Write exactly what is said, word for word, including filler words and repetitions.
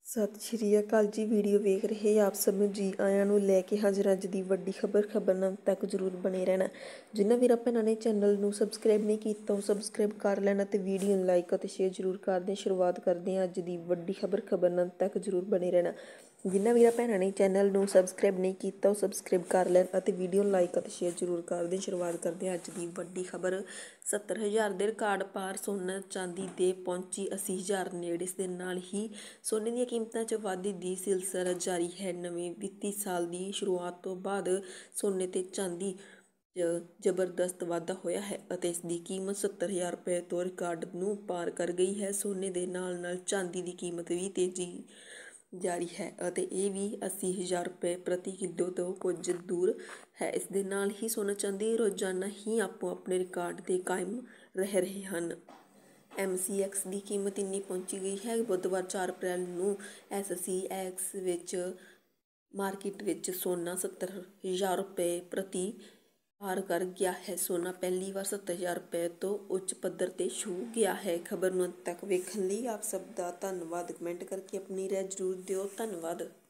ਸਤਿ ਸ਼੍ਰੀ ਅਕਾਲ ਜੀ। ਵੀਡੀਓ ਵੇਖ ਰਹੇ ਆਪ ਸਭ ਨੂੰ ਜੀ ਆਇਆਂ ਨੂੰ ਲੈ ਕੇ ਹਾਜ਼ਰ ਅੱਜ ਦੀ ਵੱਡੀ ਖਬਰ ਖਬਰ ਨਾਲ ਤੱਕ ਜ਼ਰੂਰ ਬਣੇ ਰਹਿਣਾ। ਜਿਨ੍ਹਾਂ ਵੀਰਾਂ ਭੈਣਾਂ ਨੇ ਚੈਨਲ ਨੂੰ ਸਬਸਕ੍ਰਾਈਬ ਨਹੀਂ ਕੀਤਾ ਉਹ ਸਬਸਕ੍ਰਾਈਬ ਕਰ ਲੈਣਾ ਤੇ ਵੀਡੀਓ ਨੂੰ ਲਾਈਕ ਅਤੇ ਸ਼ੇਅਰ ਜ਼ਰੂਰ ਕਰਦੇ। ਸ਼ੁਰੂਆਤ ਕਰਦੇ ਹਾਂ ਅੱਜ ਦੀ ਵੱਡੀ ਖਬਰ ਖਬਰ ਨਾਲ ਤੱਕ ਜ਼ਰੂਰ ਬਣੇ ਰਹਿਣਾ। ਜਿਨ੍ਹਾਂ ਵੀਰਾਂ ਭੈਣਾਂ ਨੇ ਚੈਨਲ ਨੂੰ ਸਬਸਕ੍ਰਾਈਬ ਨਹੀਂ ਕੀਤਾ ਉਹ ਸਬਸਕ੍ਰਾਈਬ ਕਰ ਲੈਣ ਅਤੇ ਵੀਡੀਓ ਨੂੰ ਲਾਈਕ ਅਤੇ ਸ਼ੇਅਰ ਜ਼ਰੂਰ ਕਰਦੇ। ਸ਼ੁਰੂਆਤ ਕਰਦੇ ਹਾਂ ਅੱਜ ਦੀ ਵੱਡੀ ਖਬਰ। ਸੱਤਰ ਹਜ਼ਾਰ ਦੇ ਰਿਕਾਰਡ ਪਾਰ ਸੋਨਾ ਚਾਂਦੀ ਦੇ ਪਹੁੰਚੀ ਅੱਸੀ ਹਜ਼ਾਰ ਨੇੜੇ। ਇਸ ਦੇ ਨਾਲ ਹੀ ਸੋਨੇ ਦੀਆਂ ਕੀਮਤਾਂ 'ਚ ਵਾਧੇ ਦੀ ਸਿਲਸਿਲਾ ਜਾਰੀ ਹੈ। ਨਵੇਂ ਵਿੱਤੀ ਸਾਲ ਦੀ ਸ਼ੁਰੂਆਤ ਤੋਂ ਬਾਅਦ ਸੋਨੇ ਤੇ ਚਾਂਦੀ 'ਚ ਜ਼ਬਰਦਸਤ ਵਾਧਾ ਹੋਇਆ ਹੈ ਅਤੇ ਇਸ ਦੀ ਕੀਮਤ ਸੱਤਰ ਹਜ਼ਾਰ ਰੁਪਏ ਤੋਂ ਰਿਕਾਰਡ ਨੂੰ ਪਾਰ ਕਰ ਗਈ ਹੈ। ਸੋਨੇ ਦੇ ਨਾਲ ਨਾਲ ਚਾਂਦੀ ਦੀ ਕੀਮਤ ਵੀ ਤੇਜ਼ੀ ਜਾਰੀ ਹੈ ਅਤੇ ਇਹ ਵੀ ਅੱਸੀ ਹਜ਼ਾਰ ਰੁਪਏ ਪ੍ਰਤੀ ਕਿਲੋ ਤੋਂ ਕੁਝ ਦੂਰ ਹੈ। ਇਸ ਦੇ ਨਾਲ ਹੀ ਸੋਨਾ ਚਾਂਦੀ ਰੋਜ਼ਾਨਾ ਹੀ ਆਪੋ ਆਪਣੇ ਰਿਕਾਰਡ 'ਤੇ ਕਾਇਮ ਰਹਿ ਰਹੇ ਹਨ। ਐਮ ਸੀ ਐਕਸ ਦੀ ਕੀਮਤ ਇੰਨੀ ਪਹੁੰਚੀ ਗਈ ਹੈ। ਬੁੱਧਵਾਰ ਚਾਰ ਅਪ੍ਰੈਲ ਨੂੰ ਐਸ ਸੀ ਐਕਸ ਵਿੱਚ ਮਾਰਕੀਟ ਵਿੱਚ ਸੋਨਾ ਸੱਤਰ ਹਜ਼ਾਰ ਰੁਪਏ ਪ੍ਰਤੀ ਪਾਰ ਕਰ ਗਿਆ ਹੈ। ਸੋਨਾ ਪਹਿਲੀ ਵਾਰ ਸੱਤਰ ਹਜ਼ਾਰ ਰੁਪਏ ਤੋਂ ਉੱਚ ਪੱਧਰ 'ਤੇ ਛੂਹ ਗਿਆ ਹੈ। ਖਬਰ ਨੂੰ ਅੰਤ ਤੱਕ ਵੇਖਣ ਲਈ ਆਪ ਸਭ ਦਾ ਧੰਨਵਾਦ। ਕਮੈਂਟ ਕਰਕੇ ਆਪਣੀ ਰਾਏ ਜ਼ਰੂਰ ਦਿਓ। ਧੰਨਵਾਦ।